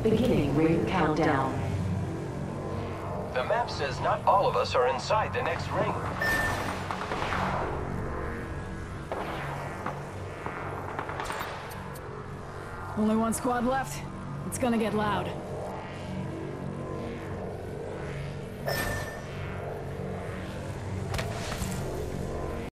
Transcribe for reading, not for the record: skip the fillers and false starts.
Beginning ring countdown. The map says not all of us are inside the next ring. Only one squad left. It's gonna get loud.